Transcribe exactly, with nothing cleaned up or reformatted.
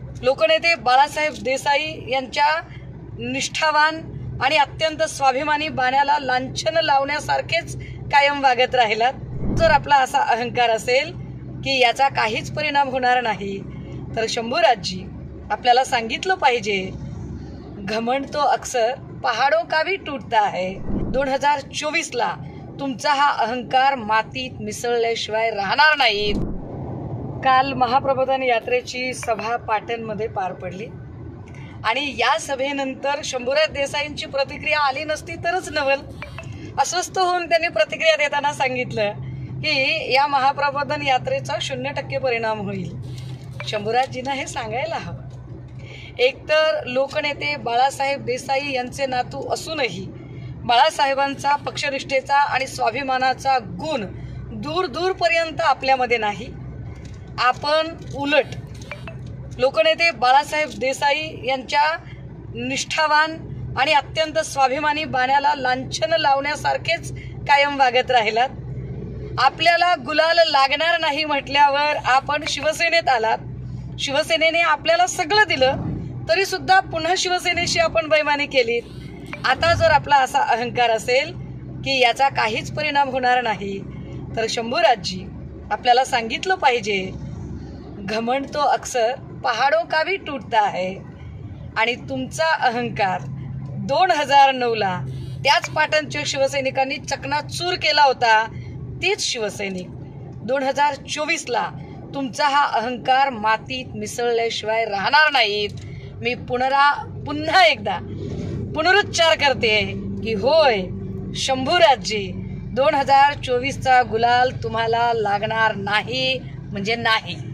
लोकनेते बाळासाहेब देसाई यांच्या निष्ठावान आणि अत्यंत स्वाभिमानी बाण्याला लांछन लावण्यासारखेच कायम वागत राहिलात. जर आपला असा अहंकार असेल की याचा काहीच परिणाम होणार नाही, तर शंभूराजी आपल्याला सांगितलं पाहिजे, घमंड तो अक्सर पहाडों का भी टूटता है. दोन हजार चोवीस ला तुमचा हा अहंकार मातीत मिसळल्याशिवाय राहणार नाही. काल महाप्रबोधन यात्रेची सभा पाटणमध्ये पार पडली आणि या सभेनंतर शंभूराज देसाईंची प्रतिक्रिया आली नसती तरच नवल. अस्वस्थ होऊन त्यांनी प्रतिक्रिया देताना सांगितलं की या महाप्रबोधन यात्रेचा शून्य टक्के परिणाम होईल. शंभूराजींना हे सांगायला हवं. एकतर लोकनेते बाळासाहेब देसाई यांचे नातू असूनही बाळासाहेबांचा पक्षनिष्ठेचा आणि स्वाभिमानाचा गुण दूर दूरपर्यंत आपल्यामध्ये नाही. आपण उलट लोकनेते बाळासाहेब देसाई यांच्या निष्ठावान आणि अत्यंत स्वाभिमानी बाण्याला लांछन लावण्यासारखेच कायम वागत राहिलात. आपल्याला गुलाल लागणार नाही म्हटल्यावर आपण शिवसेनेत आलात. शिवसेनेने आपल्याला सगळं दिलं तरी सुद्धा पुन्हा शिवसेनेशी आपण बैमानी केली. आता जर आपला असा अहंकार असेल की याचा काहीच परिणाम होणार नाही, तर शंभूराजी आपल्याला सांगितलं पाहिजे, घमंड तो अक्सर पहाडों का भी टूटता है. आणि तुमचा अहंकार दोन हजार नऊ ला त्याच पाटणच्या शिवसैनिकांनी चकनाचूर केला होता. तेच शिवसैनिक दोन हजार चोवीस ला तुमचा हा अहंकार मातीत मिसळल्याशिवाय राहणार नाहीत. मी पुनरा पुन्हा एकदा पुनरुच्चार करते की होय शंभूराजी, दोन हजार चोवीसचा गुलाल तुम्हाला लागणार नाही म्हणजे नाही.